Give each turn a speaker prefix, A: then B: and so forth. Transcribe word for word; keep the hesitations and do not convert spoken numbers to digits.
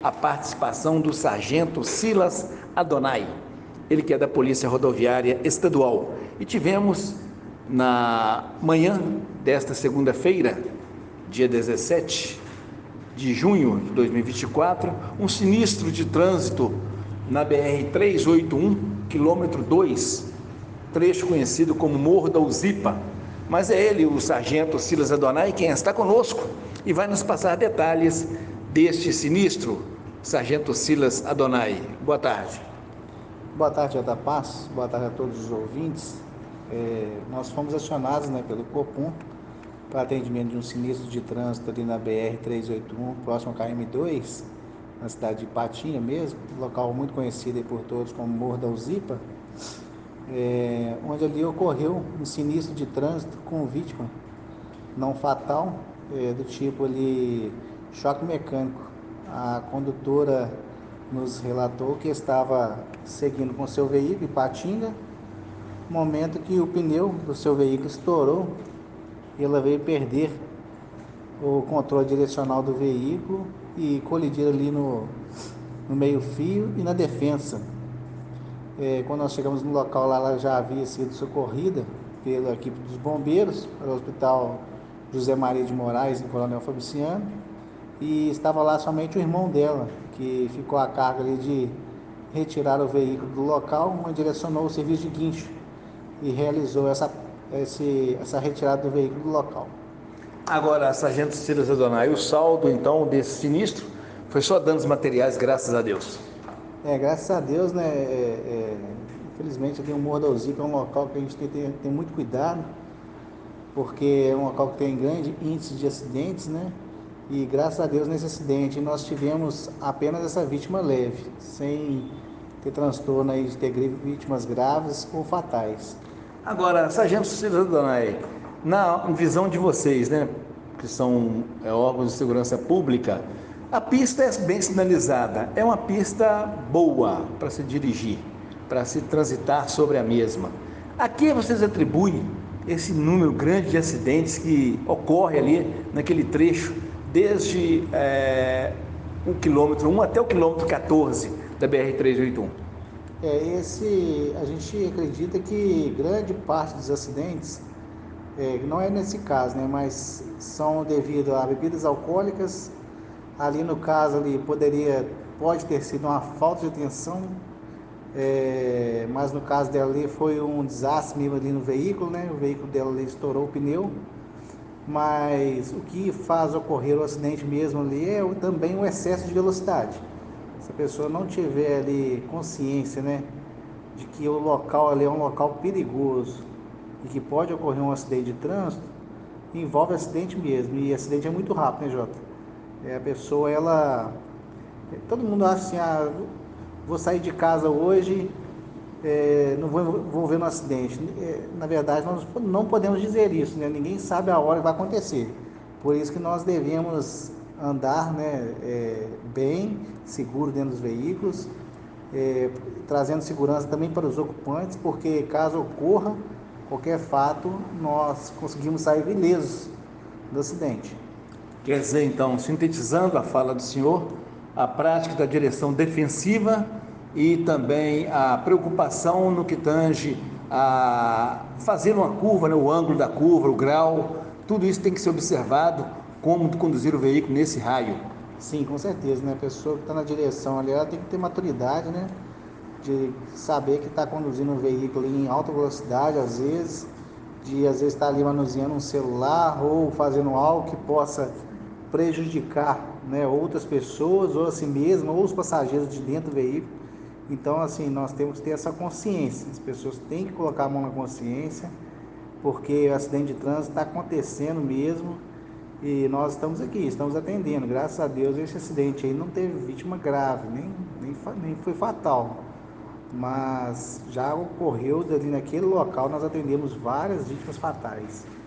A: a participação do sargento Silas Adonai, ele que é da Polícia Rodoviária Estadual. E tivemos na manhã desta segunda-feira, dia dezessete de junho de dois mil e vinte e quatro, um sinistro de trânsito na B R trezentos e oitenta e um, quilômetro dois, trecho conhecido como Morro da Uzipa. Mas é ele, o sargento Silas Adonai, quem está conosco e vai nos passar detalhes deste sinistro. Sargento Silas Adonai, boa tarde.
B: Boa tarde, da Paz. Boa tarde a todos os ouvintes. É, nós fomos acionados, né, pelo Copom para atendimento de um sinistro de trânsito ali na B R trezentos e oitenta e um, próximo ao K M dois, na cidade de Patinha mesmo, local muito conhecido por todos como Morro da Uzipa, é, onde ali ocorreu um sinistro de trânsito com vítima não fatal, é, do tipo ali choque mecânico. A condutora nos relatou que estava seguindo com seu veículo em Patinga, no momento que o pneu do seu veículo estourou e ela veio perder o controle direcional do veículo e colidir ali no, no meio-fio e na defensa. É, quando nós chegamos no local lá, ela já havia sido socorrida pela equipe dos bombeiros para o Hospital José Maria de Moraes, em Coronel Fabriciano, e estava lá somente o irmão dela, que ficou a cargo ali de retirar o veículo do local, onde direcionou o serviço de guincho e realizou essa, esse, essa retirada do veículo do local.
A: Agora, sargento Silas Adonai, o saldo então desse sinistro foi só danos materiais, graças a Deus.
B: É, graças a Deus, né, é, é, infelizmente ali o Morro da Uzipa é um local que a gente tem que ter, ter muito cuidado, porque é um local que tem grande índice de acidentes, né, e graças a Deus nesse acidente nós tivemos apenas essa vítima leve, sem ter transtorno aí de ter vítimas graves ou fatais.
A: Agora, sargento Silas Adonai, na visão de vocês, né, que são é, órgãos de segurança pública, a pista é bem sinalizada, é uma pista boa para se dirigir, para se transitar sobre a mesma. A que vocês atribuem esse número grande de acidentes que ocorre ali naquele trecho, desde é, o quilômetro um até o quilômetro quatorze da B R trezentos e oitenta e um?
B: É, esse, a gente acredita que grande parte dos acidentes, é, não é nesse caso, né, mas são devido a bebidas alcoólicas. Ali no caso ali poderia, pode ter sido uma falta de atenção, é, mas no caso dela ali foi um desastre mesmo ali no veículo, né? O veículo dela ali estourou o pneu, mas o que faz ocorrer o acidente mesmo ali é o, também o excesso de velocidade. Se a pessoa não tiver ali consciência, né, de que o local ali é um local perigoso e que pode ocorrer um acidente de trânsito, envolve acidente mesmo, e acidente é muito rápido, né, Jota? É, a pessoa, ela... Todo mundo acha assim, ah, vou sair de casa hoje, é, não vou envolver no acidente. É, na verdade, nós não podemos dizer isso, né? Ninguém sabe a hora que vai acontecer. Por isso que nós devemos andar, né, é, bem seguro dentro dos veículos, é, trazendo segurança também para os ocupantes, porque caso ocorra qualquer fato, nós conseguimos sair ilesos do acidente.
A: Quer dizer, então, sintetizando a fala do senhor, a prática da direção defensiva e também a preocupação no que tange a fazer uma curva, né, o ângulo da curva, o grau, tudo isso tem que ser observado, como conduzir o veículo nesse raio.
B: Sim, com certeza, né? A pessoa que está na direção ali, ela tem que ter maturidade, né? De saber que está conduzindo um veículo em alta velocidade, às vezes, de às vezes estar ali manuseando um celular ou fazendo algo que possa prejudicar, né, outras pessoas, ou a si mesmo, ou os passageiros de dentro do veículo. Então, assim, nós temos que ter essa consciência. As pessoas têm que colocar a mão na consciência, porque o acidente de trânsito está acontecendo mesmo e nós estamos aqui, estamos atendendo. Graças a Deus, esse acidente aí não teve vítima grave, nem, nem, nem foi fatal. Mas já ocorreu ali naquele local, nós atendemos várias vítimas fatais.